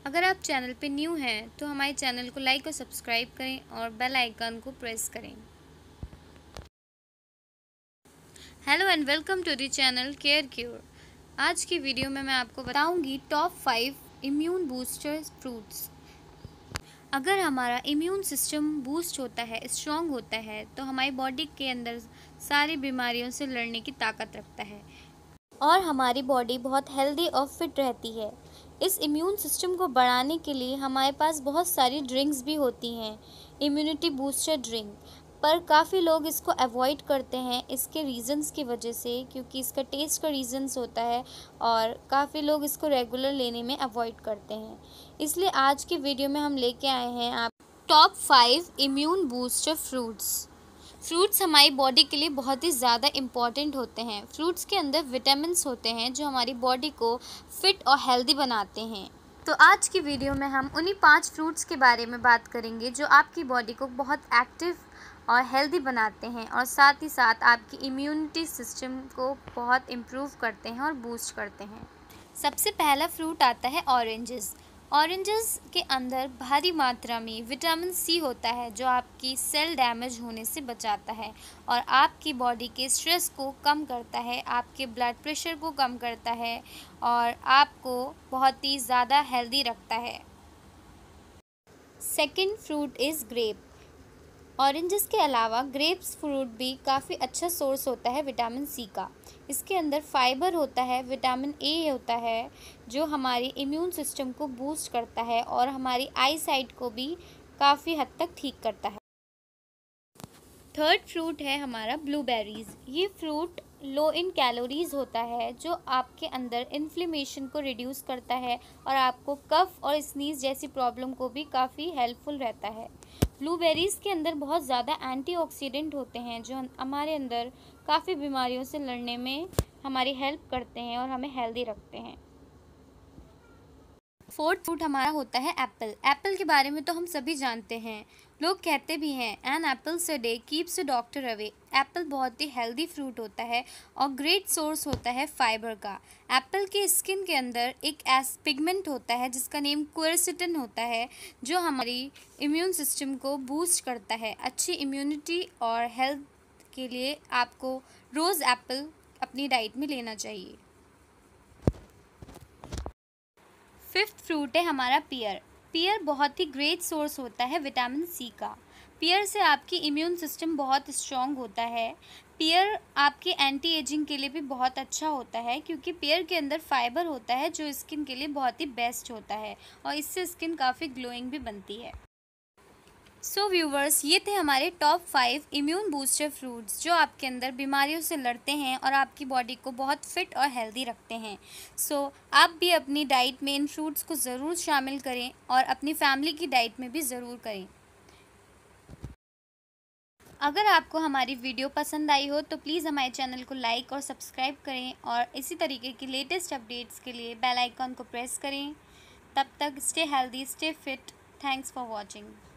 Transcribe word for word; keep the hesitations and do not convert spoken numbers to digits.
अगर आप चैनल पे न्यू हैं तो हमारे चैनल को लाइक और सब्सक्राइब करें और बेल आइकन को प्रेस करें। Hello and welcome to the channel Care Cure. आज की वीडियो में मैं आपको बताऊंगी top five immune booster fruits. अगर हमारा इम्यून सिस्टम बूस्ट होता है, स्ट्रॉन्ग होता है, तो हमारी बॉडी के अंदर सारी बीमारियों से लड़ने की ताकत रखता है और हमारी बॉडी बहुत हेल्दी और फिट रहती है। इस इम्यून सिस्टम को बढ़ाने के लिए हमारे पास बहुत सारी ड्रिंक्स भी होती हैं, इम्यूनिटी बूस्टर ड्रिंक, पर काफ़ी लोग इसको अवॉइड करते हैं इसके रीज़न्स की वजह से, क्योंकि इसका टेस्ट का रीज़न्स होता है और काफ़ी लोग इसको रेगुलर लेने में अवॉइड करते हैं। इसलिए आज की वीडियो में हम लेके आए हैं आप top five immune booster fruits. Fruits हमारी बॉडी के लिए बहुत ही ज़्यादा इम्पॉर्टेंट होते हैं। फ्रूट्स के अंदर विटामिन्स होते हैं जो हमारी बॉडी को फिट और हेल्दी बनाते हैं। तो आज की वीडियो में हम उन्हीं पांच फ्रूट्स के बारे में बात करेंगे जो आपकी बॉडी को बहुत एक्टिव और हेल्दी बनाते हैं और साथ ही साथ आपकी इम्यूनिटी सिस्टम को बहुत इम्प्रूव करते हैं और बूस्ट करते हैं। सबसे पहला फ्रूट आता है ऑरेंजेस। ऑरेंजेस के अंदर भारी मात्रा में विटामिन सी होता है जो आपकी सेल डैमेज होने से बचाता है और आपकी बॉडी के स्ट्रेस को कम करता है, आपके ब्लड प्रेशर को कम करता है और आपको बहुत ही ज़्यादा हेल्दी रखता है। Second fruit is grape. Oranges के अलावा ग्रेप्स फ्रूट भी काफ़ी अच्छा सोर्स होता है विटामिन सी का। इसके अंदर फाइबर होता है, विटामिन ए होता है जो हमारी इम्यून सिस्टम को बूस्ट करता है और हमारी आई साइट को भी काफ़ी हद तक ठीक करता है। थर्ड फ्रूट है हमारा ब्लूबेरीज़। ये फ्रूट लो इन कैलोरीज़ होता है जो आपके अंदर इन्फ्लेमेशन को रिड्यूस करता है और आपको कफ और स्नीज़ जैसी प्रॉब्लम को भी काफ़ी हेल्पफुल रहता है। ब्लूबेरीज़ के अंदर बहुत ज़्यादा एंटीऑक्सीडेंट होते हैं जो हमारे अंदर काफ़ी बीमारियों से लड़ने में हमारी हेल्प करते हैं और हमें हेल्दी रखते हैं। फोर्थ फ्रूट हमारा होता है एप्पल। एप्पल के बारे में तो हम सभी जानते हैं, लोग कहते भी हैं an apples a day keeps a doctor away. Apple बहुत ही हेल्दी फ्रूट होता है और ग्रेट सोर्स होता है फाइबर का। एप्पल के स्किन के अंदर एक एस पिगमेंट होता है जिसका नेम क्वेरसिटिन होता है जो हमारी इम्यून सिस्टम को बूस्ट करता है। अच्छी इम्यूनिटी और हेल्थ के लिए आपको रोज़ एप्पल अपनी डाइट में लेना चाहिए। फिफ्थ फ्रूट है हमारा पियर। पियर बहुत ही ग्रेट सोर्स होता है विटामिन सी का। पियर से आपकी इम्यून सिस्टम बहुत स्ट्रॉन्ग होता है। पियर आपके एंटी एजिंग के लिए भी बहुत अच्छा होता है क्योंकि पियर के अंदर फाइबर होता है जो स्किन के लिए बहुत ही बेस्ट होता है और इससे स्किन काफ़ी ग्लोइंग भी बनती है। सो so व्यूवर्स, ये थे हमारे top five immune booster fruits जो आपके अंदर बीमारियों से लड़ते हैं और आपकी बॉडी को बहुत फिट और हेल्दी रखते हैं। सो so, आप भी अपनी डाइट में इन फ्रूट्स को ज़रूर शामिल करें और अपनी फैमिली की डाइट में भी ज़रूर करें। अगर आपको हमारी वीडियो पसंद आई हो तो प्लीज़ हमारे चैनल को लाइक और सब्सक्राइब करें और इसी तरीके की लेटेस्ट अपडेट्स के लिए बेल आइकॉन को प्रेस करें। तब तक stay healthy, stay fit. Thanks for watching.